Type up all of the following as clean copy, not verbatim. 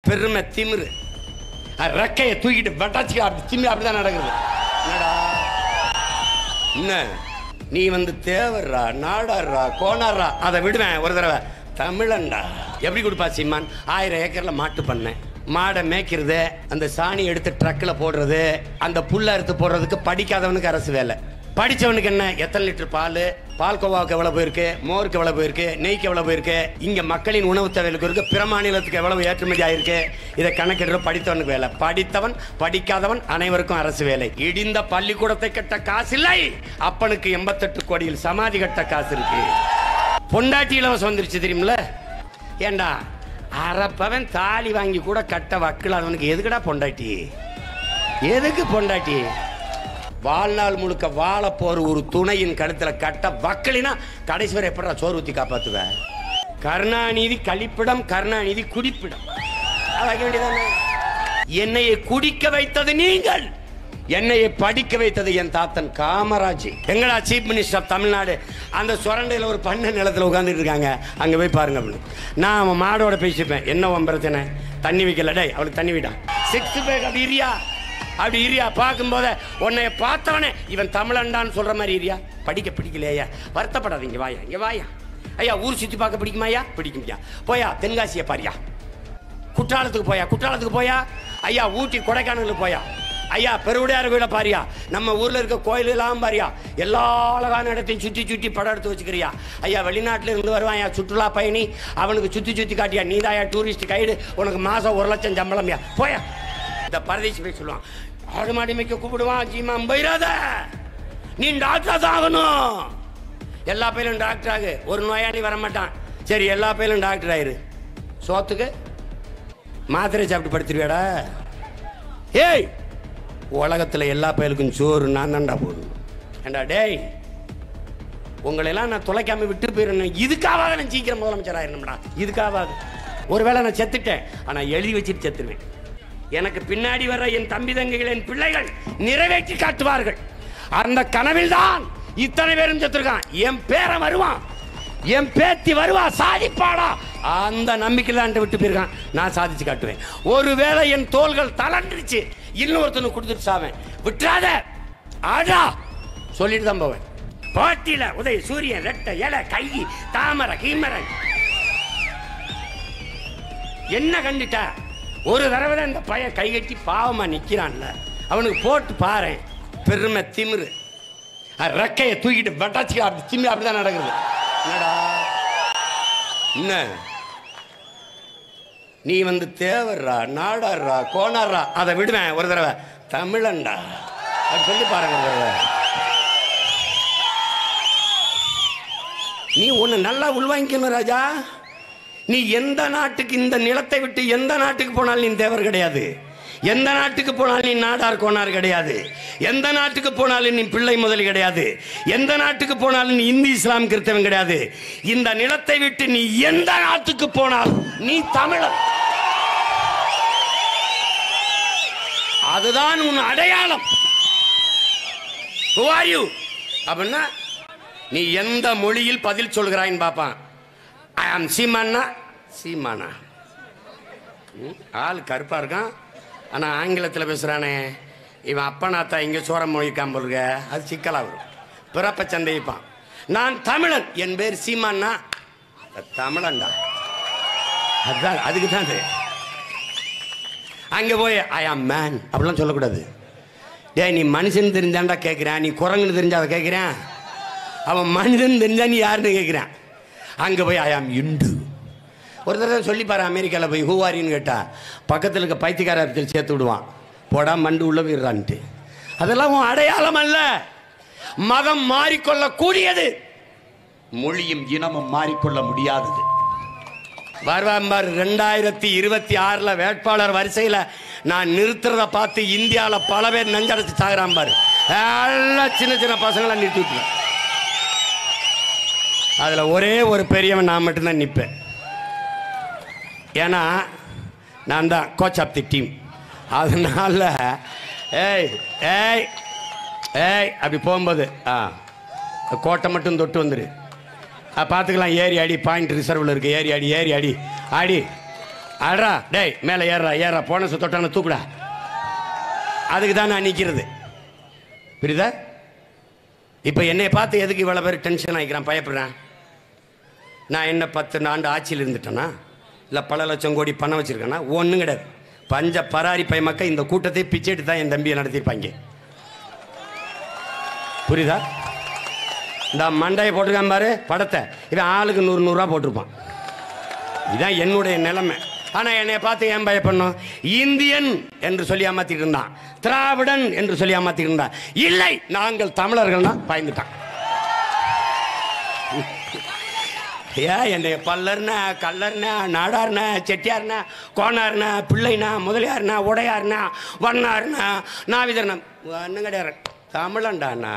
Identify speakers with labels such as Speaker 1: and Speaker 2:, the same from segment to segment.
Speaker 1: பெருமை திமிரு ரெக்கையை தூக்கிட்டு வட்டாச்சு அப்படி திமிரு அப்படிதான் நடக்குது. என்னடா என்ன நீ வந்து தேவர்ரா நாடாடுறா கோணாடுறா அதை விடுவேன் ஒரு தடவை. தமிழன்டா எப்படி கொடுப்பா சீமான்? 1000 ஏக்கர்ல மாட்டு பண்ணேன், மாடை மேய்க்கிறது, அந்த சாணி எடுத்து ட்ரக்கில் போடுறது, அந்த புல்ல அறுத்து போடுறதுக்கு படிக்காதவனுக்கு அரசு வேலை. படித்தவனுக்கு என்ன? எத்தனை லிட்டர் பால், பால் கோவாவுக்கு எவ்வளோ போயிருக்கு, மோருக்கு எவ்வளோ போயிருக்கு, நெய்க்கு எவ்வளோ போயிருக்கு, இங்கே மக்களின் உணவு தேவைகளுக்கு இருக்கு, பிற மாநிலத்துக்கு எவ்வளவு ஏற்றுமதி ஆயிருக்கு, இதை கணக்கிடுற படித்தவனுக்கு வேலை. படித்தவன் படிக்காதவன் அனைவருக்கும் அரசு வேலை. இடிந்த பள்ளிக்கூடத்தை கட்ட காசு இல்லை, அப்பனுக்கு 88 கோடியில் சமாதி கட்ட காசு இருக்கு. பொண்டாட்டி இலவசம் வந்துருச்சு தெரியுமில்ல? ஏண்டா அரப்பவன் தாலி வாங்கி கூட கட்ட வக்கில்லாதவனுக்கு எதுக்குடா பொண்டாட்டி? எதுக்கு பொண்டாட்டி? வாழ்நாள் முழுக்க வாழ போற ஒரு துணையின் கழுத்துல கட்ட வக்கலினா கடைசி வரை எப்படா சோறு ஊத்தி காப்பாத்துவ? கருணாநிதி கழிப்பிடம், கருணாநிதி குடிப்பிடம். என்னையை குடிக்க வைத்தது நீங்கள், என்னையை படிக்க வைத்தது என் தாத்தன் காமராஜ். எங்கடா சீஃப் மினிஸ்டர் ஆஃப் தமிழ்நாடு? அந்த சுரண்டையில் ஒரு பண்ண நிலத்தில் உட்காந்துட்டு இருக்காங்க, அங்கே போய் பாருங்க அப்படின்னு. நான் அவன் மாடோட பேசிப்பேன், என்ன உன் பிரச்சனை? தண்ணி வைக்கல, டே அவளுக்கு தண்ணி விட்டான். 6 பேக் அப்படி இரியா, அப்படி இரியா. பார்க்கும்போது உன்னைய பார்த்தவனே இவன் தமிழண்டான்னு சொல்ற மாதிரி இரியா. படிக்க பிடிக்கலையா? வருத்தப்படாதீங்க, வாயா இங்கே வாயா. ஐயா ஊர் சுற்றி பார்க்க பிடிக்குமாயா? பிடிக்கும்யா. போயா தென்காசியை பாரியா, குற்றாலத்துக்கு போயா, குற்றாலத்துக்கு போயா. ஐயா ஊட்டி கொடைக்கானலுக்கு போயா. ஐயா பெருவுடையார் வீட பாரியா, நம்ம ஊர்ல இருக்க கோயில் எல்லாம் பாரியா, எல்லா அழகான இடத்தையும் சுற்றி சுற்றி படம் எடுத்து வச்சுக்கிறியா. ஐயா வெளிநாட்டுல இருந்து வருவான் சுற்றுலா பயணி, அவனுக்கு சுற்றி சுற்றி காட்டியா, நீதாயா டூரிஸ்ட் கைடு, உனக்கு மாசம் 1 லட்சம் சம்பளம்யா. போயா. இந்த பரதேசி போய் சொல்லுவான், ஆடு மாடி மேய்க்க கூப்பிடுவான், ஜீமா போயிடாத, நீ டாக்டர் தான் ஆகணும். எல்லா பையிலும் டாக்டர் ஆகு, ஒரு நோயாளி வர மாட்டான். சரி எல்லா பையிலும் டாக்டர் ஆயிரு, சோத்துக்கு மாத்திரை சாப்பிட்டு படுத்துருவியாடா? ஏய் உலகத்தில் எல்லா பயலுக்கும் சோறு நான் தான்டா போடணும். ஏண்டா டேய், உங்களெல்லாம் நான் தொலைக்காம விட்டு போயிடணும். இதுக்காக நான் சீக்கிரம் முதலமைச்சர் ஆயிடணும்டா. இதுக்காக ஒருவேளை நான் செத்துட்டேன், ஆனால் எழுதி வச்சுட்டு செத்துருவேன். எனக்கு பின்னாடி வர்ற என் தம்பி தங்கைகள், என் பிள்ளைகள் நிறைவேற்றி காட்டுவார்கள். அந்த கனவில் தான் இத்தனை பேரும் செத்துருக்கான். என் பேரன் வருவான், என் பேத்தி வருவா, சாதிப்பாடா, அந்த நம்பிக்கையில விட்டு போயிருக்கான். நான் சாதிச்சு காட்டுவேன். ஒருவேளை என் தோள்கள் தளர்ந்துருச்சு, இன்னொருத்தனு கொடுத்துட்டு சாவேன். விட்டுறாத ஆடா சொல்லிட்டு தான் போவேன். பாட்டில உதய சூரியன் ரெட்ட இலை கை தாமரை கீமரை என்ன கண்டுட்டா? ஒரு தடவை தான் இந்த பையன் கை கட்டி பாவமா நிக்கிறான்ல, அவனுக்கு போட்டு பாரு. பெருமை திமிரு ரெக்கையை தூக்கிட்டு வட்டாச்சு அப்படி திமிரு அப்படிதான் நடக்குது. என்னடா என்ன நீ வந்து தேவர்ரா நாடாடுறா கோணாடுறா அதை விடுவேன் ஒரு தடவை. தமிழன்டா அது சொல்லி பாருங்க ஒரு தடவை. நீ ஒன்று நல்லா உள்வாங்கிக்கணும் ராஜா. நீ எந்த நாட்டுக்கு, இந்த நிலத்தை விட்டு எந்த நாட்டுக்கு போனாலும் நீ தேவர் கிடையாது. எந்த நாட்டுக்கு போனாலும் நீ நாடார் கோணார் கிடையாது. எந்த நாட்டுக்கு போனாலும் நீ பிள்ளை முதலி கிடையாது. எந்த நாட்டுக்கு போனாலும் நீ இந்து இஸ்லாம் கிறிஸ்தவன் கிடையாது. இந்த நிலத்தை விட்டு நீ எந்த நாட்டுக்கு போனாலும் நீ தமிழன். அதுதான் உன் அடையாளம். Who are you? அப்படின்னா நீ எந்த மொழியில் பதில் சொல்கிறாயின்னு பார்ப்பான். ஐ ஆம் சீமானா, சீமானா ஆள் கருப்பா இருக்கான், ஆனால் ஆங்கிலத்தில் பேசுகிறானே இவன் அப்பனாத்தா இங்கே சோரம் மொழிக்காம போலுங்க, அது சிக்கலாக வரும். பிறப்ப சந்தேகிப்பான். நான் தமிழன், என் பேர் சீமானா, தமிழன்டா. அதுதான், அதுக்கு தான் அது. அங்கே போய் ஐ ஆம் மேன் அப்படிலாம் சொல்லக்கூடாது. டே நீ மனுஷன் தெரிஞ்சாண்டா கேட்குறேன், நீ குரங்குன்னு தெரிஞ்சா அதை கேட்குறேன். அவன் மனிதன் தெரிஞ்சா நீ யாருன்னு கேட்குறான். அங்கே போய் ஐ ஆம் இந்து. ஒரு தடவை சொல்லிப்பாரு, அமெரிக்காவில் போய் ஹூவாரின்னு கேட்டா பக்கத்தில் இருக்க பைத்தியக்கார சேர்த்து விடுவான், போடா மண்டு உள்ள போயிடுறான்ட்டு. அதெல்லாம் உன் அடையாளம் அல்ல. மதம் மாறிக்கொள்ளக்கூடியது, மொழியும் இனமும் மாறிக்கொள்ள முடியாதது. வருவாம்பார் 2026 வேட்பாளர் வரிசையில் நான் நிறுத்துறத பார்த்து இந்தியாவில் பல பேர் நஞ்சடைச்சு சாகுறான் பாரு. எல்லாம் சின்ன சின்ன பசங்களாம் நிறுத்தி விட்டுருவேன். அதில் ஒரே ஒரு பெரியவன் நான் மட்டும்தான் நிற்பேன். ஏன்னா நான் தான் கோச் ஆஃப் தி டீம். அதனால ஏய் ஏய் ஏய் அப்படி போகும்போது கோட்டை மட்டும் தொட்டு வந்துடு, பார்த்துக்கலாம். ஏறி அடி, பாயிண்ட் ரிசர்வில் இருக்குது, ஏறி அடி ஏறி அடி ஆடி அடா டேய் மேலே ஏறா ஏறா போனஸை தொட்டான தூக்குடா. அதுக்கு தான் நான் நிற்கிறது. புரியுதா? இப்போ என்னை பார்த்து எதுக்கு இவ்வளோ பேர் டென்ஷன் ஆகிக்கிறான், பயப்படுறேன்? நான் என்ன 10 ஆண்டு ஆட்சியில் இருந்துட்டேன்னா, இல்லை பல லட்சம் கோடி பணம் வச்சுருக்கேன்னா? ஒன்றும் கிடையாது. பஞ்ச பராரி பை மக்கள் இந்த கூட்டத்தை பிச்சைட்டு தான் என் தம்பியை நடத்திருப்பாங்க. புரியுதா? இந்த மண்டையை போட்டிருக்கான் பாரு படத்தை, இவன் ஆளுக்கு 100 ரூபா போட்டிருப்பான். இதுதான் என்னுடைய நிலைமை. ஆனால் என்னை பார்த்து ஏன் பயப்படணும்? இந்தியன் என்று சொல்லி ஏமாத்திட்டு இருந்தான், திராவிடன் என்று சொல்லி ஏமாத்திட்டு இருந்தான். இல்லை, நாங்கள் தமிழர்கள்னா பயந்துட்டான். ஏன் என்னை பல்லர்னா கல்லர்னா நாடார்னா செட்டியார்னா கோனார்னா பிள்ளைனா முதலியார்னா உடையார்னா வண்ணார்னா நாவிதர்னா ஒன்றும் கிடையாது, தமிழன்டாண்ணா.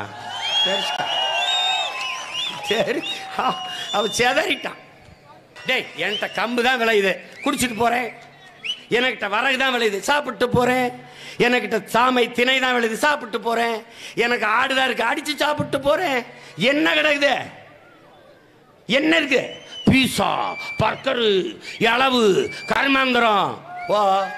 Speaker 1: சரி, அவன் செதறிட்டான். டேய் என்கிட்ட கம்பு தான் விளையுது, குடிச்சிட்டு போகிறேன். எனக்கிட்ட வரகு தான் விளையுது, சாப்பிட்டு போகிறேன். எனக்கிட்ட சாமை திணை தான் விளையுது, சாப்பிட்டு போகிறேன். எனக்கு ஆடுதான் இருக்கு, அடித்து சாப்பிட்டு போகிறேன். என்ன கிடக்குது? என்ன இருக்கு? பீஸா, பர்கரு, இளவு, கர்மாந்திரம். ஓ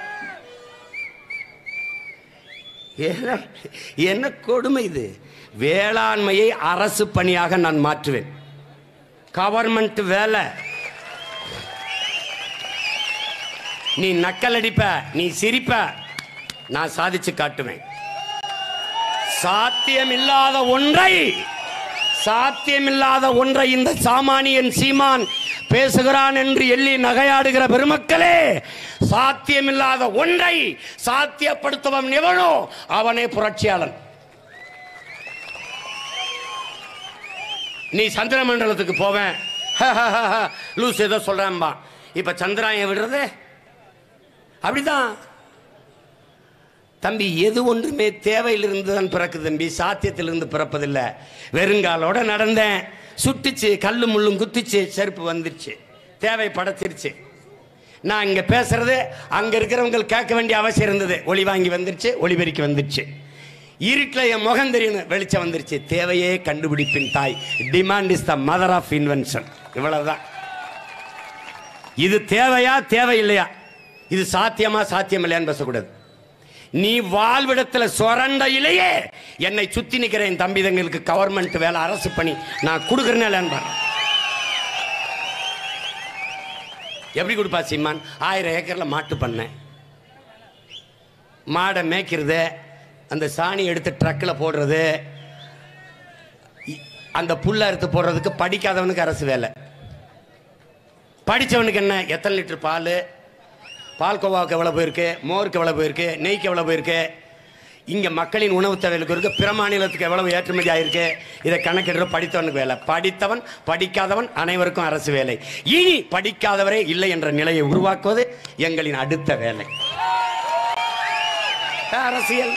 Speaker 1: என்ன கொடுமை இது! வேளாண்மையை அரசு பணியாக நான் மாற்றுவேன். கவர்மெண்ட் வேலை. நீ நக்கல் அடிப்ப, நீ சிரிப்ப, நான் சாதிச்சு காட்டுவேன். சாத்தியமில்லாத ஒன்றை இந்த சாமானியன் சீமான் பேசுகிறான் என்று எள்ளி நகையாடுகிற பெருமக்களே, சாத்தியமில்லாத ஒன்றை சாத்தியப்படுத்துவன் எவனோ அவனே புரட்சியாளன். நீ சந்திர மண்டலத்துக்கு போவேன் லூஸ் ஏதோ சொல்றான்பா. இப்ப சந்திராயன் விடுறது அப்படிதான் தம்பி. எது ஒன்றுமே தேவையிலிருந்து தான் பிறக்குது தம்பி, சாத்தியத்திலிருந்து பிறப்பதில்லை. வெறுங்காலோட நடந்தேன், சுட்டுச்சு, கல்லு முள்ளும் குத்துச்சு, செருப்பு வந்துருச்சு, தேவை படைச்சிருச்சு. நான் இங்கே பேசுறது அங்கே இருக்கிறவங்க கேட்க வேண்டிய அவசியம் இருந்தது. ஒளி வாங்கி வந்துருச்சு, ஒளிபெருக்கி வந்துருச்சு. இருட்டில் என் முகம் தெரியணும், வெளிச்சம் வந்துருச்சு. தேவையே கண்டுபிடிப்பின் தாய். Demand is the mother of invention. இவ்வளவுதான். இது தேவையா தேவையில்லையா, இது சாத்தியமா சாத்தியம் இல்லையான்னு பேசக்கூடாது. நீ வாழ்விடத்தில் சொரண்டையிலேயே என்னை சுத்தி நிற்கிற என் தம்பிதங்களுக்கு கவர்மெண்ட் வேலை, அரசு பணி நான் கொடுக்குறேன். எப்படி கொடுப்பா சீமான்? 1000 ஏக்கரில் மாட்டு பண்ணேன். மாடை மேய்க்கிறது, அந்த சாணி எடுத்து ட்ரக்கில் போடுறது, அந்த புல்லை அறுத்து போடுறதுக்கு படிக்காதவனுக்கு அரசு வேலை. படித்தவனுக்கு என்ன? எத்தனை லிட்டர் பால், பால்கோவாவுக்கு எவ்வளோ போயிருக்கு, மோருக்கு எவ்வளோ போயிருக்கு, நெய்க்கு எவ்வளோ போயிருக்கு, இங்கே மக்களின் உணவு தேவைகளுக்கு இருக்குது, பிற மாநிலத்துக்கு எவ்வளவு ஏற்றுமதி ஆகிருக்கு, இதை கணக்கிடுற படித்தவனுக்கு வேலை. படித்தவன் படிக்காதவன் அனைவருக்கும் அரசு வேலை. இனி படிக்காதவரே இல்லை என்ற நிலையை உருவாக்குவது எங்களின் அடுத்த வேலை. அரசியல்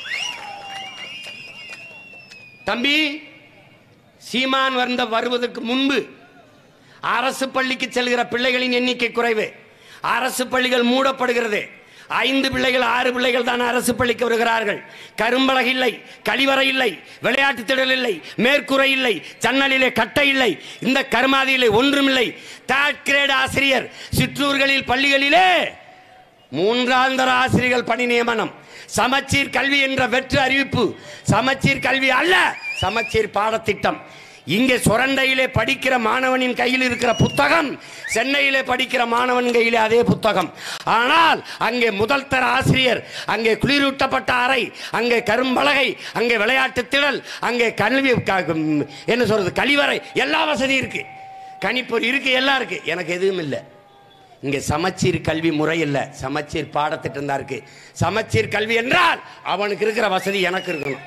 Speaker 1: தம்பி. சீமான் வருவதற்கு முன்பு அரசு பள்ளிக்கு செல்கிற பிள்ளைகளின் எண்ணிக்கை குறைவு. அரசு பள்ளிகள் மூடப்படுகிறது. 5 பிள்ளைகள் 6 பிள்ளைகள் தான் அரசு பள்ளிக்கு வருகிறார்கள். கரும்பலகை இல்லை, கழிவறை இல்லை, விளையாட்டு திடல் இல்லை, மேற்கூரை இல்லை, ஜன்னலிலே கட்டை இல்லை, இந்த கருமாதியிலே ஒன்றுமில்லை. 3rd கிரேட் ஆசிரியர், சிற்றூர்களில் பள்ளிகளிலே 3ஆம் தர ஆசிரியர்கள் பணி நியமனம். சமச்சீர் கல்வி என்ற வெற்று அறிவிப்பு. சமச்சீர் கல்வி அல்ல, சமச்சீர் பாடத்திட்டம். இங்கே சுரண்டையிலே படிக்கிற மாணவனின் கையில் இருக்கிற புத்தகம் சென்னையிலே படிக்கிற மாணவன் கையிலே அதே புத்தகம். ஆனால் அங்கே முதல் தர ஆசிரியர், அங்கே குளிரூட்டப்பட்ட அறை, அங்கே கரும்பலகை, அங்கே விளையாட்டு திடல், அங்கே கல்வி என்ன சொல்றது கழிவறை, எல்லா வசதியும் இருக்கு, கணிப்பொறி இருக்கு, எல்லாம் இருக்கு. எனக்கு எதுவும் இல்லை. இங்கே சமச்சீர் கல்வி முறை இல்லை, சமச்சீர் பாடத்திட்டம் தான் இருக்கு. சமச்சீர் கல்வி என்றால் அவனுக்கு இருக்கிற வசதி எனக்கு இருக்கணும்.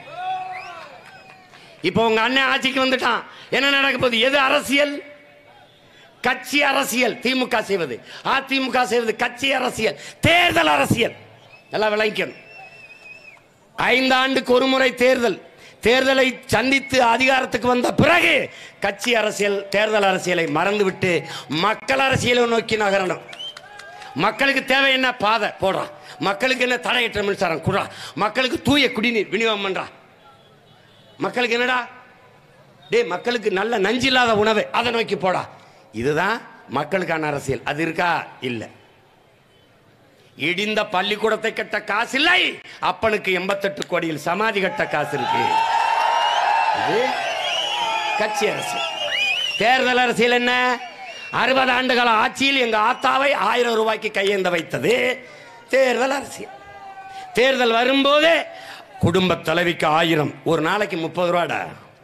Speaker 1: இப்போ உங்க அண்ணன் ஆட்சிக்கு வந்துட்டான், என்ன நடக்க போகுது? எது அரசியல்? கட்சி அரசியல். திமுக செய்வது, அதிமுக செய்வது கட்சி அரசியல், தேர்தல் அரசியல். எல்லாம் விளங்கிக்கணும். 5 ஆண்டுக்கு ஒரு முறை தேர்தல். தேர்தலை சந்தித்து அதிகாரத்துக்கு வந்த பிறகு கட்சி அரசியல், தேர்தல் அரசியலை மறந்துவிட்டு மக்கள் அரசியலை நோக்கி நகரணும். மக்களுக்கு தேவை என்ன? பாதை போடுறான். மக்களுக்கு என்ன? தடையற்ற மின்சாரம் குடுறா. மக்களுக்கு தூய குடிநீர் விநியோகம் பண்றா. மக்களுக்கு என்னடா? டே மக்களுக்கு நல்ல நஞ்சில்லாத உணவு, அதை நோக்கி போடா. இதுதான் மக்களுக்கான அரசியல். அது இருக்கா? இல்லை. இடிந்த பள்ளிக்கூடத்தை கட்ட காசு இல்லை, அப்பனுக்கு 88 கோடியில் சமாதி கட்ட காசு இருக்கு. இது கட்சி அரசு. தேர்தல் அரசியல் என்ன? 60 ஆண்டுகால ஆட்சியில் எங்க ஆத்தாவை 1000 ரூபாய்க்கு கையேந்த வைத்தது தேர்தல் அரசியல். தேர்தல் வரும்போது குடும்ப தலைவிக்கு 1000, ஒரு நாளைக்கு 30 ரூபாடா.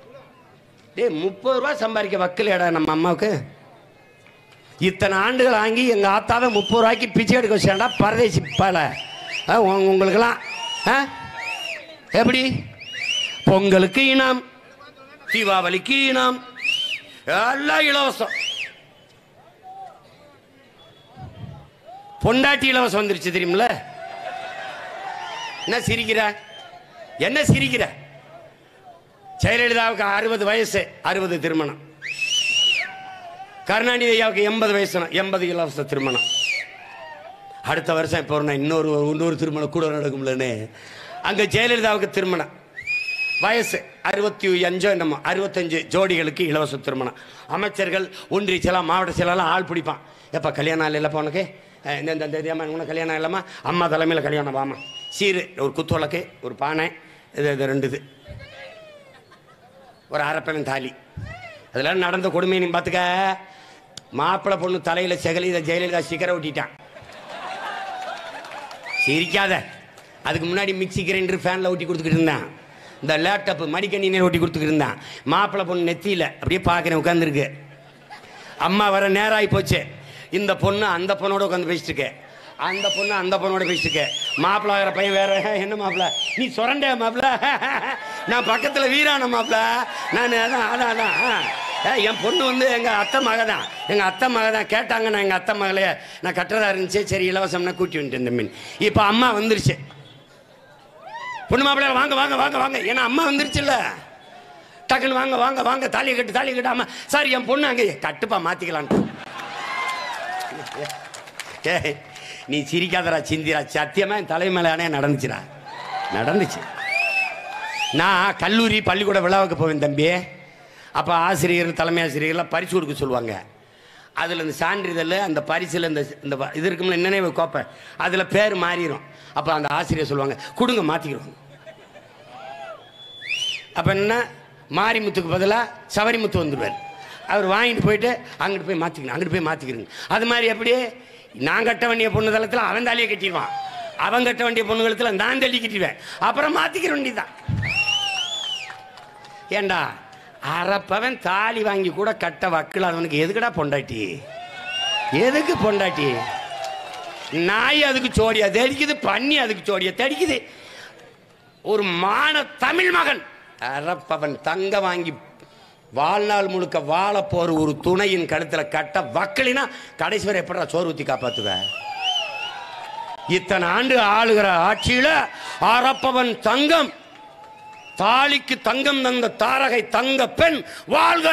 Speaker 1: 30 ரூபா சம்பாதிக்க வக்கலையாடா நம்ம அம்மாவுக்கு. இத்தனை ஆண்டுகள் வாங்கி எங்கள் ஆத்தாவை 30 ரூபாய்க்கு பிச்சை எடுக்க வச்சாண்டா பரதேசி பால. உங்களுக்கெல்லாம் எப்படி? பொங்கலுக்கு இனாம், தீபாவளிக்கு இனாம், எல்லாம் இலவசம். பொண்டாட்டி இலவசம் வந்துருச்சு தெரியுமில்ல? என்ன சிரிக்கிற? என்ன சிரிக்கிற? ஜெயலலிதாவுக்கு 60 வயசு, 60 திருமணம். கருணாநிதி ஐயாவுக்கு 80 வயசு, 80 இலவச திருமணம். அடுத்த வருஷம் இப்போ இன்னொரு திருமணம் கூட நடக்கும்லன்னு அங்கே ஜெயலலிதாவுக்கு திருமணம் வயசு 65 என்னமோ 65 ஜோடிகளுக்கு இலவச திருமணம். அமைச்சர்கள், ஒன்றிய செயலாம், மாவட்ட செயலாம் ஆள் பிடிப்பான். எப்போ கல்யாணம் இல்லைப்பா உனக்கு? இந்த தெரியாமல் உனக்கு கல்யாணம் இல்லைம்மா, அம்மா தலைமையில் கல்யாணம் வாமா. சீரு, ஒரு குத்துவழக்கு, ஒரு பானை, இது 2 இது, ஒரு அரப்பவன் தாலி. அதெல்லாம் நடந்த கொடுமை நீ பார்த்துக்க. மாப்பிள்ளை பொண்ணு தலையில் ஜெயலலிதா சிகரை ஒட்டிட்டான். சிரிக்காத. அதுக்கு முன்னாடி மிக்சி கிரைண்டர் ஃபேனில் ஒட்டி கொடுத்துக்கிட்டு இருந்தான். இந்த லேப்டாப் மடிக்கணினியில் ஒட்டி கொடுத்துக்கிட்டு இருந்தான். மாப்பிள்ளை பொண்ணு நெத்தியில் அப்படியே பார்க்குறேன் உட்காந்துருக்கு. அம்மா வர நேராகி போச்சு. இந்த பொண்ணு அந்த பொண்ணோட உட்காந்து பேசிட்டு இருக்கேன், அந்த பொண்ணு அந்த பொண்ணோட பேசிட்டு இருக்கேன். மாப்பிள்ளை ஆகிற பையன் வேற, என்ன மாப்பிள்ள நீ சுரண்ட மாப்பிள்ள, நான் பக்கத்தில் வீரான மாப்பிள்ள, நான் அதான் என் பொண்ணு வந்து எங்கள் அத்தை மக தான், எங்கள் அத்தை மக தான் கேட்டாங்க. நான் எங்கள் அத்தை மகளே நான் கட்டுறதா இருந்துச்சு, சரி இலவசம்னா கூட்டி வந்துட்டு இந்த மீன். இப்போ அம்மா வந்துருச்சு. பொண்ணு மாப்பிள்ள வாங்க வாங்க வாங்க வாங்க, ஏன்னா அம்மா வந்துருச்சுல்ல. டக்குன்னு வாங்க வாங்க வாங்க, தாலியை கட்டு அம்மா. சார் என் பொண்ணு அங்கே கட்டுப்பா மாற்றிக்கலான்ட்டு. நீ சிரிக்காதரா, சிந்திரா. சத்தியமாக என் தலைமையிலானே நடந்துச்சுடா, நடந்துச்சு. நான் கல்லூரி பள்ளிக்கூட விழாவுக்கு போவேன் தம்பி. அப்போ ஆசிரியர், தலைமை ஆசிரியர்லாம் பரிசு கொடுக்க சொல்லுவாங்க. அதில் இந்த சான்றிதழ், அந்த பரிசில் இந்த இது இருக்கும்ல, நினைவு கோப்பை, அதில் பேர் மாறிடும். அப்போ அந்த ஆசிரியர் சொல்லுவாங்க, கொடுங்க மாற்றிக்கிறோம். அப்போ என்ன, மாரிமுத்துக்கு பதிலாக சவரிமுத்து வந்துடுவார். அவர் வாங்கிட்டு போயிட்டு அங்கிட்டு போய் மாற்றிக்கணும், அங்கிட்டு போய் மாற்றிக்கிறோங்க. அது மாதிரி எப்படி நான் கட்ட வேண்டிய பொண்ணு தளத்தில் அவன் தாலியை கட்டிடுவான், அவன் கட்ட வேண்டிய பொண்ணு தளத்தில் நான் தள்ளி கட்டிடுவேன். அப்புறம் மாற்றிக்கிற வேண்டியதான். ஏண்டா அரப்பவன் தாலி வாங்கி கூட கட்ட வக்கில் அவனுக்கு எதுக்குடா பொண்டாட்டி? எதுக்கு பொண்டாட்டி? நாய் அதுக்கு சோடியா தெடிக்குது, பண்ணி அதுக்கு சோடியா தெடிக்குது. ஒரு மான தமிழ் மகன் அரப்பவன் தங்க வாங்கி வாழ்நாள் முழுக்க வாழ போற ஒரு துணையின் கழுத்தில் கட்ட வக்கலினா கடைசி வரை எப்படா சோறு ஊற்றி காப்பாத்துவ? இத்தனை ஆண்டு ஆளுகிற ஆட்சியில அரப்பவன் தங்கம், தாலிக்கு தங்கம் தந்த தாரகை தங்க பெண் வாழ்க.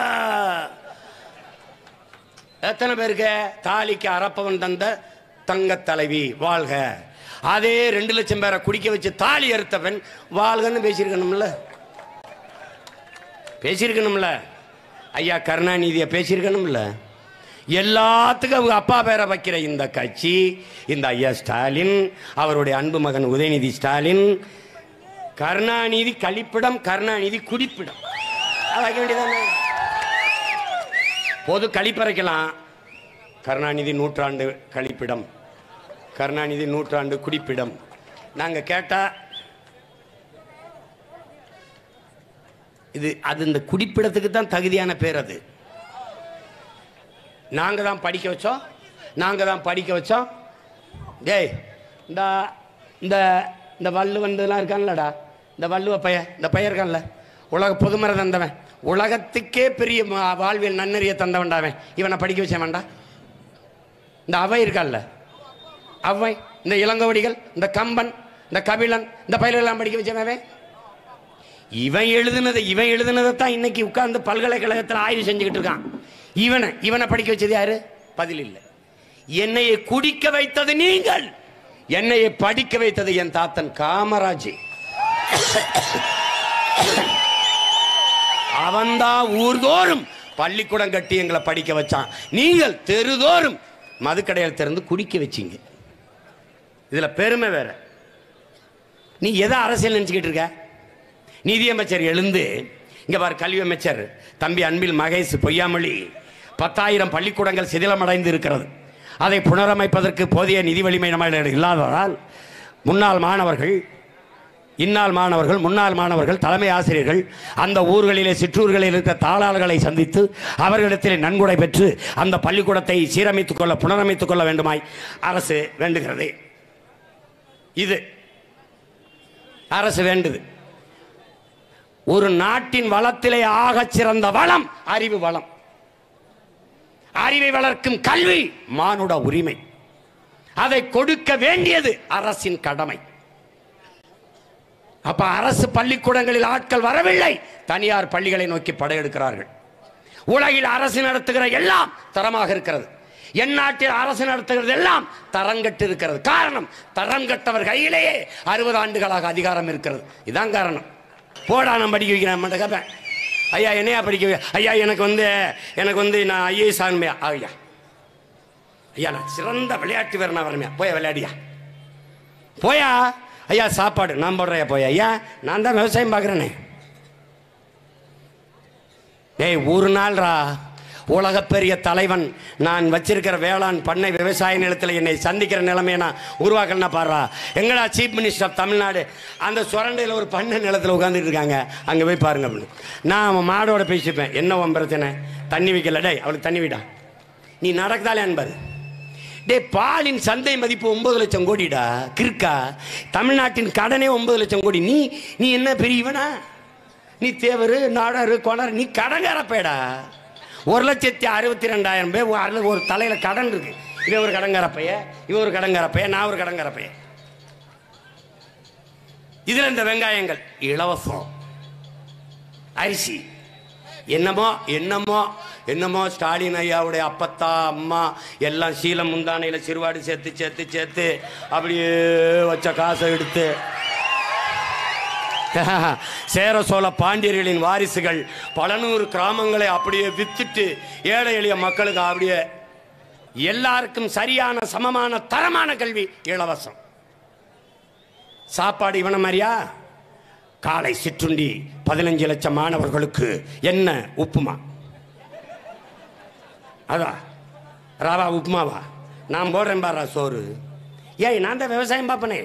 Speaker 1: எத்தனை பேருக்கு தாலிக்கு அரப்பவன் தந்த தங்க தலைவி வாழ்க. அதே 2 லட்சம் பேரை குடிக்க வச்சு தாலி அறுத்தவன் வாழ்கன்னு பேசியிருக்கணும்ல, பேசியிருக்கணும்ல. ஐயா கருணாநிதியை பேசியிருக்கணும்ல. எல்லாத்துக்கும் அவங்க அப்பா பேரை வைக்கிற இந்த கட்சி, இந்த ஐயா ஸ்டாலின், அவருடைய அன்பு மகன் உதயநிதி ஸ்டாலின், கருணாநிதி கழிப்பிடம், கருணாநிதி குடிப்பிடம் வைக்க வேண்டியதானே? பொது கழிப்பறைக்கலாம். கருணாநிதி 100 கழிப்பிடம், கருணாநிதி 100 குடிப்பிடம். நாங்கள் கேட்டால் அது இந்த குடிப்பிடத்துக்கு தான் தகுதியான பேர். அது நாங்கள் தான் படிக்க வச்சோம், நாங்கள் தான் படிக்க வச்சோம். டேய் இந்த இந்த இந்த வள்ளு வந்ததெல்லாம் இருக்கான்லடா, இந்த வள்ளுவ இந்த பையன் இருக்கான்ல, உலக பொதுமறை தந்தவன், உலகத்துக்கே பெரிய வாழ்வியல் நன்னறிய தந்தவன்டாவன். இவனை படிக்க வச்சேன் வேண்டா. இந்த அவை இருக்கான்ல, அவை, இந்த இளங்கோவடிகள், இந்த கம்பன், இந்த கபிலன், இந்த பயிலெல்லாம் படிக்க வச்சவன். இவன் எழுதுனதை தான் இன்னைக்கு உட்கார்ந்து பல்கலைக்கழகத்தில் ஆய்வு செஞ்சுக்கிட்டு இருக்கான். இவனை படிக்க வச்சது யாரு? பதில் இல்லை. என்னையை குடிக்க வைத்தது நீங்கள், என்னையை படிக்க வைத்தது என் தாத்தன் காமராஜ். அவன்தான் ஊர்தோறும் பள்ளிக்கூடம் கட்டி எங்களை படிக்க வச்சான். நீங்கள் தெருதோறும் மதுக்கடையில் திறந்து குடிக்க வச்சீங்க. இதுல பெருமை வேற. நீ எதை அரசியல் நினைச்சுக்கிட்டு இருக்க? நீதியமைச்சர் எழுந்து இங்க பாரு, கல்வி அமைச்சர் தம்பி அன்பில் மகேஷ் பொய்யாமொழி 10,000 பள்ளிக்கூடங்கள் சிதிலமடைந்து இருக்கிறது, அதை புனரமைப்பதற்கு போதிய நிதி வலிமை நம்ம இல்லாததால் முன்னாள் மாணவர்கள், இந்நாள் மாணவர்கள், முன்னாள் மாணவர்கள், தலைமை ஆசிரியர்கள் அந்த ஊர்களிலே சிற்றூர்களில் இருக்க தாளாளர்களை சந்தித்து அவர்களிடத்தில் நன்கொடை பெற்று அந்த பள்ளிக்கூடத்தை சீரமைத்துக் கொள்ள, புனரமைத்துக் கொள்ள வேண்டுமாய் அரசு வேண்டுகிறது. இது அரசு வேண்டுது. ஒரு நாட்டின் வளத்திலே ஆகச் சிறந்த வளம் அறிவு வளம். அறிவை வளர்க்கும் கல்வி மானுட உரிமை. அதை கொடுக்க வேண்டியது அரசின் கடமை. அப்ப அரசு பள்ளிக்கூடங்களில் ஆட்கள் வரவில்லை, தனியார் பள்ளிகளை நோக்கி படையெடுக்கிறார்கள். உலகில் அரசு நடத்துகிற எல்லாம் தரமாக இருக்கிறது, என் நாட்டில் அரசு நடத்துகிறது எல்லாம் தரங்கட்டு இருக்கிறது. காரணம், தரம் கட்டவர் கையிலேயே 60 ஆண்டுகளாக அதிகாரம் இருக்கிறது. இதுதான் காரணம். போடா நான் படிக்க வைக்கிறேன் கேட்பேன், ஐயா என்னையா படிக்க வை? ஐயா எனக்கு வந்து நான் ஐஏஎஸ் ஆகணுமையா? ஐயா ஐயா நான் சிறந்த விளையாட்டு வீரனா வரமையா? போயா விளையாடியா, போயா. ஐயா சாப்பாடு நான் போடுறையா? போயா. ஐயா நான் தான் விவசாயம் பார்க்குறேனே. டேய் ஒரு நாள்ரா உலகப்பெரிய தலைவன் நான் வச்சிருக்கிற வேளாண் பண்ணை விவசாய நிலத்தில் என்னை சந்திக்கிற நிலைமையை நான் உருவாக்கலன்னா பாடுறா. எங்கடா சீஃப் மினிஸ்டர் ஆஃப் தமிழ்நாடு அந்த சுரண்டையில் ஒரு பண்ணை நிலத்தில் உட்காந்துட்டு இருக்காங்க, அங்கே போய் பாருங்க அப்படின்னு. நான் அவன் மாடோட பேசிப்பேன், என்ன உன் பிரச்சனை? தண்ணி வைக்கல. டேய் அவளுக்கு தண்ணி விடா, நீ நடக்குதாலே அன்பாரு. டே பாலின் சந்தை மதிப்பு 9 லட்சம் கோடிடா கிறுக்கா. தமிழ்நாட்டின் கடனே 9 லட்சம் கோடி. நீ என்ன பெரியவனா? நீ தேவரு நாடாரு கொணர், நீ கடங்காரப்பேடா. 1,62,000 பேர் ஒரு தலையில கடன் இருக்கு. இவன் ஒரு கடங்காரப்பைய, இவன் ஒரு கடங்காரப்பைய, நான் ஒரு கடங்காரப்பைய. இதுல இந்த வெங்காயங்கள் இலவசம், அரிசி என்னமோ என்னமோ என்னமோ ஸ்டாலின் ஐயாவுடைய அப்பத்தா அம்மா எல்லாம் சீலம் முந்தானையில சிறுவாடு சேர்த்து சேர்த்து சேர்த்து அப்படியே வச்ச காசை எடுத்து சேர சோழ பாண்டியர்களின் வாரிசுகள் பல நூறு கிராமங்களை அப்படியே வித்துட்டு ஏழை எளிய மக்களுக்கு அப்படியே எல்லாருக்கும் சரியான சமமான தரமான கல்வி இலவசம். சாப்பாடு இவன மாதிரியா? காலை சிற்றுண்டி 15 லட்சம் மாணவர்களுக்கு என்ன உப்புமா? அதா ராவா உப்புமாவா? நான் போடுறேன் பாரா சோறு. ஏய் நான் தான் விவசாயம் பார்ப்பனே.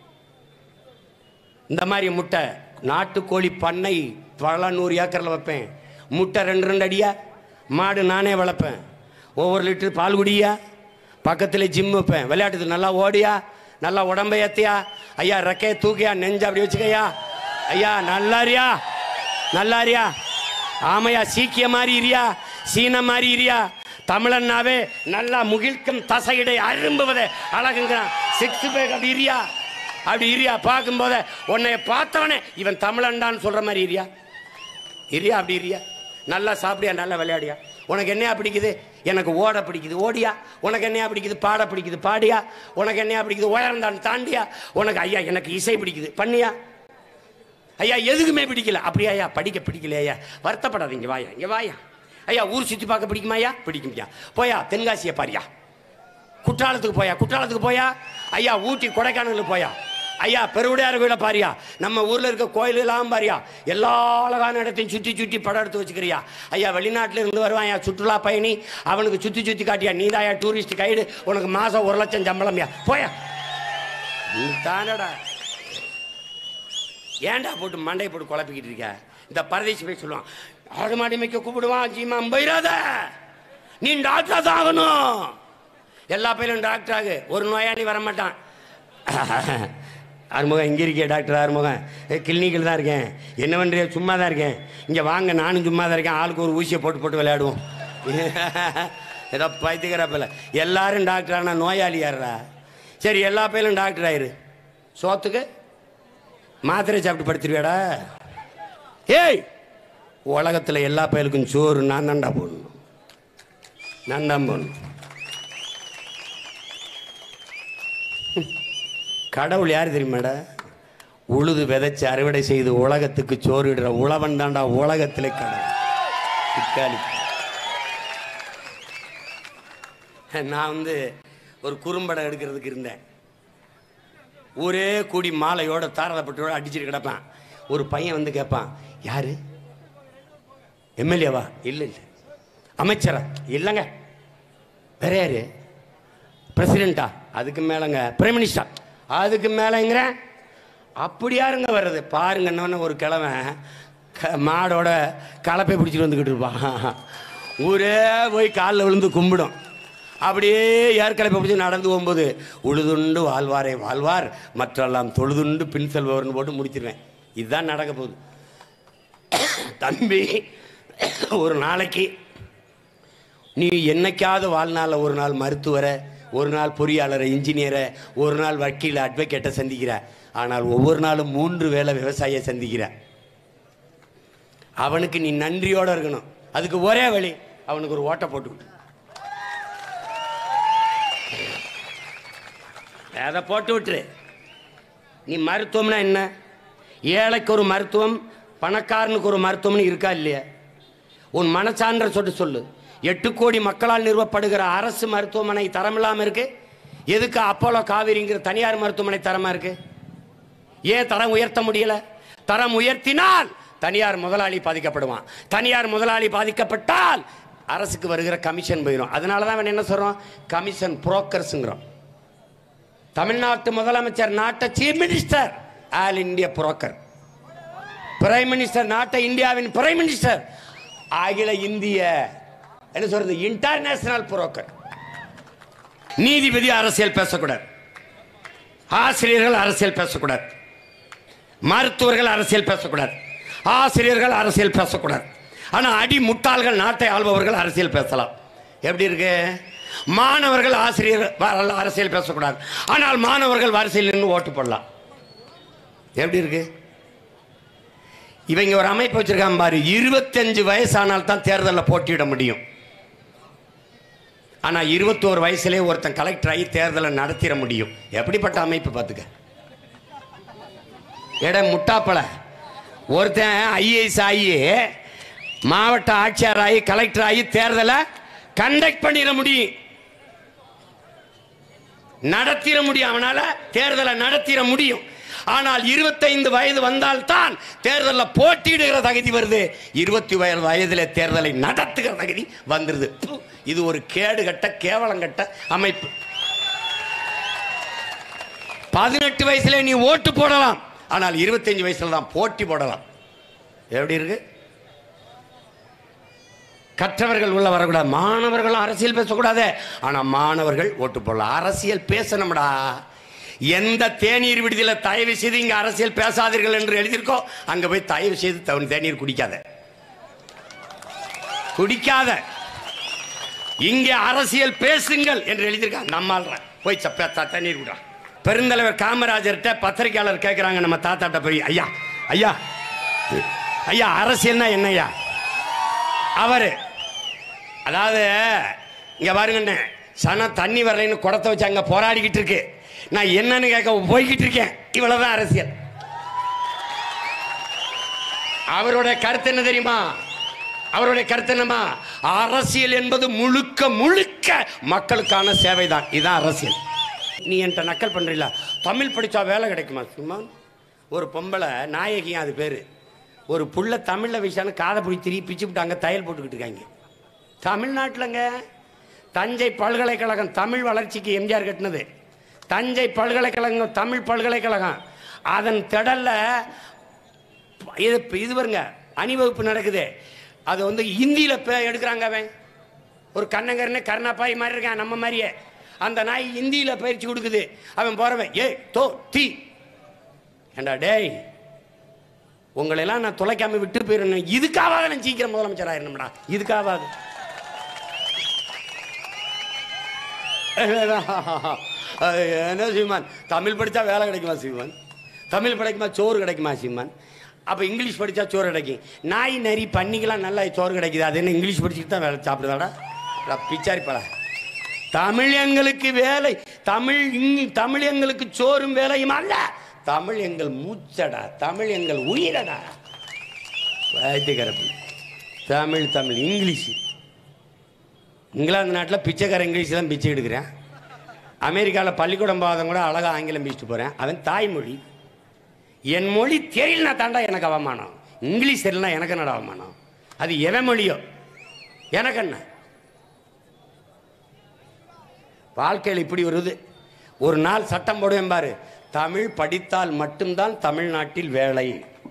Speaker 1: இந்த மாதிரி முட்டை நாட்டுக்கோழி பண்ணை பல 100 ஏக்கரில் வைப்பேன். முட்டை 2 அடியா, மாடு நானே வளர்ப்பேன். ஒவ்வொரு லிட்டர் பால் குடியா, பக்கத்தில் ஜிம் வைப்பேன். விளையாட்டுக்கு நல்லா ஓடியா, நல்லா உடம்பை ஏத்தியா, ஐயா ரெக்கையை தூக்கியா, நெஞ்சு அப்படி வச்சுக்கையா, ஐயா நல்லாரியா நல்லாரியா, ஆமையா சீக்கிய மாதிரி இரியா, சீன மாதிரி இரியா, தமிழன்னாவே நல்லா முகிழ்க்கும் தசையிடை அரும்புவதை அழகுங்கிறான். 6 பேக் அப்படி இரியா, அப்படி இரியா. பார்க்கும்போத உன்னை பார்த்தவனே இவன் தமிழன்டான்னு சொல்ற மாதிரி இரியா இரியா, அப்படி இரியா. நல்லா சாப்பிடியா, நல்லா விளையாடியா. உனக்கு என்னையா பிடிக்குது? எனக்கு ஓட பிடிக்குது, ஓடியா. உனக்கு என்னையா பிடிக்குது? பாட பிடிக்குது, பாடியா. உனக்கு என்னையா பிடிக்குது? உயர்ந்தான் தாண்டியா. உனக்கு ஐயா எனக்கு இசை பிடிக்குது, பண்ணியா. ஐயா எதுக்குமே பிடிக்கல, அப்படியா? ஐயா படிக்க பிடிக்கலையா? வருத்தப்படாது, இங்க வாயா, இங்க வாயா. ஐயா ஊர் சுற்றி பார்க்க பிடிக்குமாயா? பிடிக்கும்யா. போயா தென்காசியை பாரியா, குற்றாலத்துக்கு போயா, குற்றாலத்துக்கு போயா. ஐயா ஊட்டி கொடைக்கானலுக்கு போயா. ஐயா பெருவுடையார் கோயிலை பாரியா, நம்ம ஊரில் இருக்க கோயிலெல்லாம் பாரியா, எல்லா அழகான இடத்தையும் சுற்றி சுற்றி படம் எடுத்து வச்சுக்கிறியா. ஐயா வெளிநாட்டில் இருந்து வருவான் ஐயா சுற்றுலா பயணி, அவனுக்கு சுற்றி சுற்றி காட்டியா. நீதாயா டூரிஸ்ட் கைடு, உனக்கு மாதம் 1 லட்சம் சம்பளம்யா. போயா. தானடா ஏன்டா போட்டு மண்டையை போட்டு குழப்பிக்கிட்டு இருக்க? இந்த பரதேசி போய் சொல்லுவான், ஆடு மாடி மேய்க்க கூப்பிடுவான், ஜீமா போயிடாத, நீ டாக்டரா தான் ஆகணும். எல்லா பையிலும் டாக்டர் ஆகு, ஒரு நோயாளி வரமாட்டான். ஆறுமுகம் இங்கே இருக்கே டாக்டர் ஆறுமுகம், கிளினிக்கில் தான் இருக்கேன். என்ன பண்ணுறிய? சும்மா தான் இருக்கேன். இங்கே வாங்க, நானும் சும்மா தான் இருக்கேன். ஆளுக்கு ஒரு ஊசியை போட்டு போட்டு விளையாடுவோம். ஏதோ பைத்தியக்கிறப்பில்ல. எல்லாரும் டாக்டர் ஆனால் நோயாளி யாரா? சரி எல்லா பையிலும் டாக்டர் ஆயிரு, சோத்துக்கு மாத்திரை சாப்பிட்டு படுத்துருவியாடா? ஏய் உலகத்தில் எல்லா பையலுக்கும் சோறு நான் தான்டா போடணும், நான் தான் போடணும். கடவுள் யார் தெரியுமாடா? உழுது விதைச்சு அறுவடை செய்து உலகத்துக்கு சோறுடுற உழவன் தாண்டா உலகத்திலே கடவுள். நான் ஒரு குறும்படம் எடுக்கிறதுக்கு இருந்தேன். ஒரே கூடி மாலையோட தாரதப்பட்டோட அடிச்சுட்டு கிடப்பான். ஒரு பையன் வந்து கேட்பான், யாரு எம்எல்ஏவா? இல்லை இல்லை. அமைச்சரா? இல்லைங்க. வேற யாரு? பிரசிடென்டா? அதுக்கு மேலங்க. Prime minister? அதுக்கு மேலங்கிற. அப்படி யாருங்க வர்றது பாருங்கன்னு ஒரு கிழமை மாடோட கலப்பை பிடிச்சிட்டு வந்துக்கிட்டு இருப்பான். ஊரே போய் காலில் விழுந்து கும்பிடும். அப்படியே யார் கலப்பை பிடிச்சி நடந்து போகும்போது உழுதுண்டு வாழ்வாரே வாழ்வார் மற்றெல்லாம் தொழுதுண்டு பின் செல்பவர்னு போட்டு முடிச்சிருவேன். இதுதான் நடக்க போகுது. தம்பி, ஒரு நாளைக்கு நீ என்னைக்காவது வாழ்நாளில் ஒரு நாள் மருத்துவரை, ஒரு நாள் பொறியாளரை, இன்ஜினியரை, ஒரு நாள் வக்கீலை, அட்வொகேட்டை சந்திக்கிற. ஆனால் ஒவ்வொரு நாளும் 3 வேளை விவசாயியை சந்திக்கிற. அவனுக்கு நீ நன்றியோடு இருக்கணும். அதுக்கு ஒரே வழி, அவனுக்கு ஒரு ஓட்டை போட்டு அதை போட்டு விட்டுரு. நீ மருத்துவம்னா என்ன? ஏழைக்கு ஒரு மருத்துவம், பணக்காரனுக்கு ஒரு மருத்துவம்னு இருக்கா இல்லையா? உன் மனசான்ற சொல்லு. 8 கோடி மக்களால் நிறுவப்படுகிற அரசு மருத்துவமனை தரமில்லாமல் இருக்கு. எதுக்கு அப்போலோ காவேரிங்கிற தனியார் மருத்துவமனை தரமா இருக்கு? ஏன் தரம் உயர்த்த முடியல? தரம் உயர்த்தினால் தனியார் முதலாளி பாதிக்கப்படுவான். தனியார் முதலாளி பாதிக்கப்பட்டால் அரசுக்கு வருகிற கமிஷன் போயிடும். அதனால தான் என்ன சொல்றோம்? கமிஷன் புரோக்கர்ஸ்ங்கிறோம். தமிழ்நாட்டு முதலமைச்சர் நாட்ட chief minister, all India broker. Prime minister நாட்ட இந்தியாவின் பிரைம் மினிஸ்டர், அகில இந்திய என்ன சொல்றது, இன்டர்நேஷனல் புரோக்கர். நீதிபதி அரசியல் பேசக்கூடாது, ஆசிரியர்கள் அரசியல் பேசக்கூடாது, மருத்துவர்கள் அரசியல் பேசக்கூடாது, ஆசிரியர்கள் அரசியல் பேசக்கூடாது. ஆனால் அடி முட்டாள்கள் நாட்டை ஆள்பவர்கள் அரசியல் பேசலாம். எப்படி இருக்கு? மாணவர்கள் ஆசிரியர்கள் அரசியல் பேசக்கூடாது, ஆனால் மாணவர்கள் அரசியல் நின்று ஓட்டு போடலாம். எப்படி இருக்கு? இவங்க ஒரு அமைப்பு வச்சிருக்காங்க பாரு. 25 வயசானால் தான் தேர்தலில் போட்டியிட முடியும். ஆனால் 21 வயசுலேயே ஒருத்தன் கலெக்டர் ஆகி தேர்தலை நடத்திட முடியும். எப்படிப்பட்ட அமைப்பு பார்த்துக்க. முட்டாப்பள ஒருத்தன் ஐஏஎஸ் ஆகி மாவட்ட ஆட்சியர் ஆகி கலெக்டர் ஆகி தேர்தலை கண்டக்ட் பண்ணிட முடியும், நடத்திட முடியும். அவனால தேர்தலை நடத்திட முடியும். ஆனால் 25 வயது வந்தால்தான் தேர்தலில் போட்டியிடுகிற தகுதி வருது. 20 வயதில் தேர்தலை நடத்துகிற தகுதி வந்துருது. இது ஒரு கேடுகட்ட கேவலங்கட்ட அமைப்பு. 18 வயசுல நீ ஓட்டு போடலாம், ஆனால் 25 வயசுல தான் போட்டி போடலாம். எப்படி இருக்கு? கற்றவர்கள் உள்ள வரக்கூடாது, மாணவர்கள் அரசியல் பேசக்கூடாது, ஆனால் மாணவர்கள் ஓட்டு போடலாம். அரசியல் பேசணும்டா. எந்த தேநீர் விடுதியில் தயவு செய்து இங்கே அரசியல் பேசாதீர்கள் என்று எழுதியிருக்கோ அங்கே போய் தயவு செய்து தேநீர் குடிக்காத. இங்கே அரசியல் பேசுங்கள் என்று எழுதியிருக்காங்க. நம்மால் போய் தண்ணீர் விடுறான். பெருந்தலைவர் காமராஜர்கிட்ட பத்திரிகையாளர் கேட்குறாங்க, நம்ம தாத்தாட்ட போய், ஐயா ஐயா ஐயா அரசியல்னா என்னையா? அவரு அதாவது இங்க பாருங்க, சனம் தண்ணி வரலைன்னு குடத்தை வச்சு அங்க போராடிக்கிட்டு இருக்கு, நான் என்னன்னு கேட்க போய்கிட்டு இருக்கேன். இவ்வளவுதான் அரசியல். அவருடைய கருத்து என்ன தெரியுமா? அவருடைய கருத்து என்னமா? அரசியல் என்பது முழுக்க முழுக்க மக்களுக்கான சேவை தான். இதுதான் அரசியல். நீ என்கிட்ட நக்கல் பண்றீங்களா? தமிழ் படிச்சா வேலை கிடைக்குமா? சும்மா ஒரு பொம்பளை நாயகி, அது பேரு, ஒரு புள்ள தமிழ்ல விஷயம் காதை பிடி திருப்பி பிச்சு விட்டாங்க, தையல் போட்டுக்கிட்டு இருக்காங்க. தமிழ்நாட்டிலங்க தஞ்சை பல்கலைக்கழகம் தமிழ் வளர்ச்சிக்கு எம்ஜிஆர் கட்டினது. தஞ்சை பல்கலைக்கழகம் தமிழ் பல்கலைக்கழகம். அதன் திடல்ல இது வருங்க அணிவகுப்பு நடக்குது. அது வந்து இந்தியில எடுக்கிறாங்க. அவன் ஒரு கண்ணங்கரனே கருணாப்பாய் மாதிரி இருக்கான், நம்ம மாதிரியே. அந்த நாய் இந்தியில பயிற்சி கொடுக்குது. அவன் போறவன், ஏ தோ தீ ஏண்டா டேய், உங்களெல்லாம் நான் தொலைக்காம விட்டு போயிடணும். இதுக்காவது நான் சீக்கிரம் முதலமைச்சர் ஆயிரணும்டா. இதுக்காவது என்ன சீமான், தமிழ் படித்தா வேலை கிடைக்குமா சீமான்? தமிழ் படிக்குமா சோறு கிடைக்குமா சீமான்? அப்போ இங்கிலீஷ் படித்தா சோறு கிடைக்கும். நாய் நரி பண்ணிக்கலாம் நல்லா சோறு கிடைக்குது. அது என்ன இங்கிலீஷ் படிச்சுட்டு தான் வேலை சாப்பிடுதாடா? பிச்சாரிப்படா. தமிழ் எங்களுக்கு வேலை, தமிழ் எங்களுக்கு சோறும் வேலையும் அல்ல. தமிழ் எங்கள் மூச்சடா, தமிழ் எங்கள் உயிரடா. வைத்தியகரப்பு தமிழ் தமிழ் இங்கிலீஷ். இங்கிலாந்து நாட்டில் பிச்சைக்கார இங்கிலீஷ் தான் பிச்சை எடுக்கிறேன். அமெரிக்காவில் பள்ளிக்கூடம் போகாதவங்க கூட அழகாக ஆங்கிலம் பேசிட்டு போகிறேன். அவன் தாய்மொழி. என் மொழி தெரியலனா தாண்டா எனக்கு அவமானம். இங்கிலீஷ் தெரியலனா எனக்கு என்னடா அவமானம்? அது எவன் மொழியோ எனக்கு என்ன? வாழ்க்கையில் இப்படி வருது. ஒரு நாள் சட்டம் போடுவேன் பாரு, தமிழ் படித்தால் மட்டும்தான் தமிழ்நாட்டில் வேலை.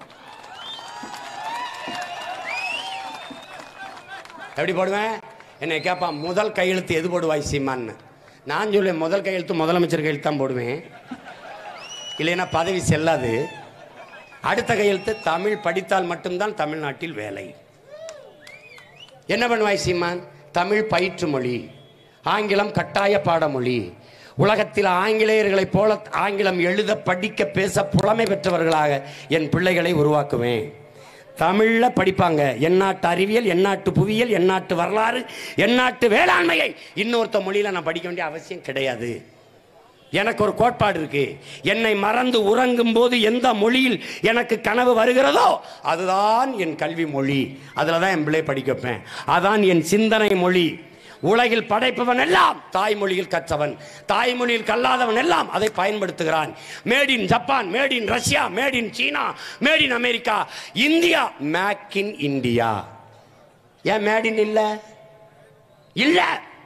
Speaker 1: எப்படி போடுவேன்? என்னை கேட்பான், முதல் கையெழுத்து எது போடுவாய் சீமான்னு. நான் சொல்லுவேன், முதல் கையெழுத்து முதலமைச்சர் கையெழுத்து தான் போடுவேன், இல்லைன்னா பதவி செல்லாது. அடுத்த கையெழுத்து தமிழ் படித்தால் மட்டும்தான் தமிழ்நாட்டில் வேலை. என்ன பண்ணுவாய் சீமான்? தமிழ் பயிற்று மொழி, ஆங்கிலம் கட்டாய பாடமொழி. உலகத்தில் ஆங்கிலேயர்களைப் போல ஆங்கிலம் எழுத படிக்க பேச புலமை பெற்றவர்களாக என் பிள்ளைகளை உருவாக்குவேன். தமிழில் படிப்பாங்க. எந்நாட்டு அறிவியல், எந்நாட்டு புவியியல், எந்நாட்டு வரலாறு, எந்நாட்டு வேளாண்மையை இன்னொருத்த மொழியில் நான் படிக்க வேண்டிய அவசியம் கிடையாது. எனக்கு ஒரு கோட்பாடு இருக்கு. என்னை மறந்து உறங்கும் போது எந்த மொழியில் எனக்கு கனவு வருகிறதோ அதுதான் என் கல்வி மொழி. அதில் தான் என் பிள்ளை படிக்க வைப்பேன். அதான் என் சிந்தனை மொழி. உலகில் படைப்பவன் எல்லாம் தாய்மொழியில் கற்றவன், தாய்மொழியில் கல்லாதவன் எல்லாம் அதை பயன்படுத்துகிறான். Made in Japan, made in Russia, made in China, made in America. India make in India. ஏன் மேட் இன் இல்ல? இல்ல.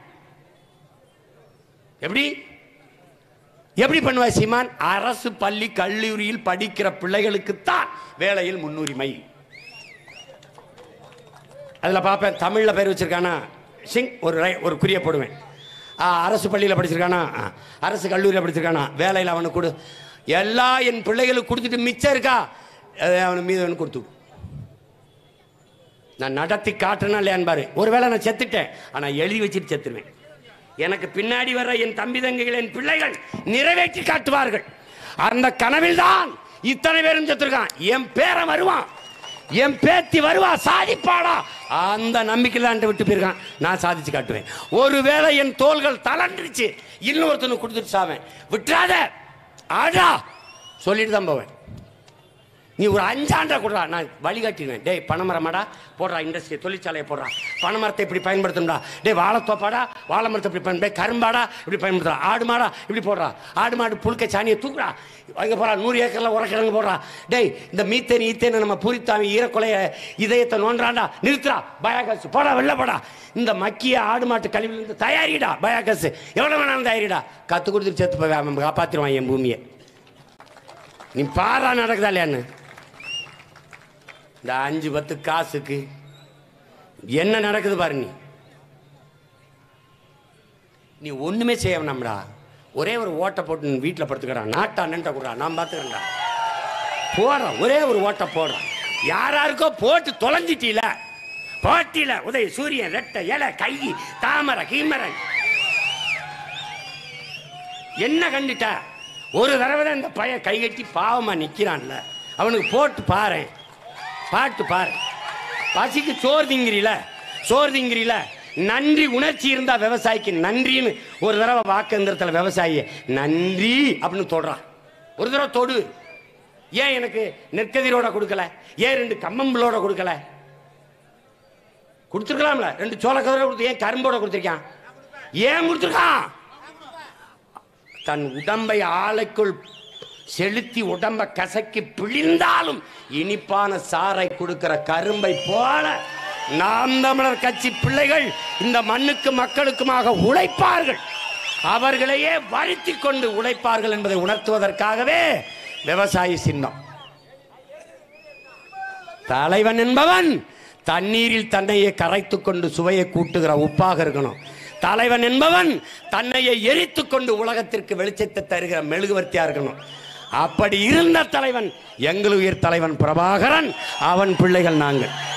Speaker 1: எப்படி எப்படி பண்ணுவா சீமான்? அரசு பள்ளி கல்லூரியில் படிக்கிற பிள்ளைகளுக்குத்தான் வேலையில் முன்னுரிமை. அதில் பார்ப்பேன், தமிழில் பேர் வச்சிருக்கானா சிங் ஒரு குறிய போடுவேன். அரசு பள்ளியில் படிச்சிருக்கானா, அரசு கல்லூரியில் படிச்சிருக்கானா, வேலையில் அவனுக்கு கொடு. எல்லாம் என் பிள்ளைகளுக்கு கொடுத்துட்டு மிச்சம் இருக்கா அவனுக்கு மீது அவனுக்கு கொடுத்து. நான் நடத்தி காட்டுறேன்னா இல்லையான்னு பாரு. ஒருவேளை நான் செத்துட்டேன், ஆனால் எழுதி வச்சுட்டு செத்துருவேன். எனக்கு பின்னாடி வர்ற என் தம்பி தங்கைகள், என் பிள்ளைகள் நிறைவேற்றி காட்டுவார்கள். அந்த கனவில் தான் இத்தனை பேரும் செத்துருக்கான். என் பேரன் வருவான், என் பேத்தி வருவா, சாதிப்பாடா, அந்த நம்பிக்கையில் விட்டு போயிருக்கான். நான் சாதிச்சு காட்டுவேன். ஒருவேளை என் தோள்கள் தளர்ந்துருச்சு, இன்னொருத்தனுக்கு கொடுத்துட்டு சாவேன். விட்டுறாத, ஆடா சொல்லிட்டு தான் போவேன். நீ ஒரு 5 ஆண்டா கொடுறா, நான் வழிகாட்டிடுவேன். டேய் பனைமரமாடா போடுறா, இண்டஸ்ட்ரி தொழிற்சாலையை போடுறா, பனைமரத்தை இப்படி பயன்படுத்தணும்டா. டேய் வாழைத்தோப்பாடா, வாழை மரத்தை இப்படி பயன்படுத்த, கரும்பாடா இப்படி பயன்படுத்துறா, ஆடு மாடா இப்படி போடுறா, ஆடு மாடு புழுக்க சாணியை தூக்குறா, அங்கே போகிறா 100 ஏக்கரில் உரக்கிழங்கு போடுறா. டேய் இந்த மீத்தேன் ஈத்தேன்னு நம்ம பூரித்தாவி ஈரக்கொலைய இதயத்தை நோன்றாண்டா, நிறுத்துறா, பயோகேஸ் போடா, வெளில போடா. இந்த மக்கிய ஆடு மாட்டு கழிவுலேருந்து தயாரிடா பயோகேஸ், எவ்வளோ வேணாலும் தயாரிடா. கற்றுக் கொடுத்துட்டு சேர்த்து போய் அவன் காப்பாற்றிடுவான் என் பூமியை. நீ பாரா நடக்குதா இல்லையான்னு? இந்த 5-10 காசுக்கு என்ன நடக்குது பாரு. நீ ஒண்ணுமே செய்ய வேணாம்டா. ஒரே ஒரு ஓட்டை போட்டு வீட்டில் படுத்துக்கிறான், நாட்டா நெண்ட கொடுறா, நான் பார்த்துக்கிறேன்டா. போடுறான், ஒரே ஒரு ஓட்டை போடுறான். யாராருக்கோ போட்டு தொலைஞ்சிட்டீல, போட்டியில உதய சூரியன், ரெட்டை இலை, கை, தாமரை, கீமரை என்ன கண்டுட்ட? ஒரு தடவை தான் இந்த பையன் கை கட்டி பாவமா நிக்கிறான்ல, அவனுக்கு போட்டு பாரு, பாட்டு பாரு. பசிக்கு சோறு திங்கிறீல, நன்றி உணர்ச்சி இருந்தா விவசாயிக்கு நன்றின்னு ஒரு தடவை வாக்குந்திரத்தில் விவசாயி நன்றி அப்படின்னு தொடுறான். ஒரு தடவை தொடு. ஏன் எனக்கு நெற்கதிரோட கொடுக்கல? ஏன் 2 கம்மம்புளோட கொடுக்கல? கொடுத்துருக்கலாம்ல. 2 சோளக்கதிரோட கொடுத்து ஏன் கரும்போட கொடுத்துருக்கான்? ஏன் கொடுத்துருக்கான்? தன் உடம்பை ஆலைக்குள் செலுத்தி உடம்ப கசக்கி பிழிந்தாலும் இனிப்பான சாறை கொடுக்கிற கரும்பை போல நாம் தமிழர் கட்சி பிள்ளைகள் இந்த மண்ணுக்கு மக்களுக்குமாக உழைப்பார்கள். அவர்களையே வருத்தி கொண்டு உழைப்பார்கள் என்பதை உணர்த்துவதற்காகவே விவசாயி சின்னம். தலைவன் என்பவன் தண்ணீரில் தன்னையே கரைத்து கொண்டு சுவையை கூட்டுகிற உப்பாக இருக்கணும். தலைவன் என்பவன் தன்னையை எரித்து கொண்டு உலகத்திற்கு வெளிச்சத்தை தருகிற மெழுகுவர்த்தியா இருக்கணும். அப்படி இருந்த தலைவன் எங்கள் உயிர் தலைவன் பிரபாகரன், அவன் பிள்ளைகள் நாங்கள்.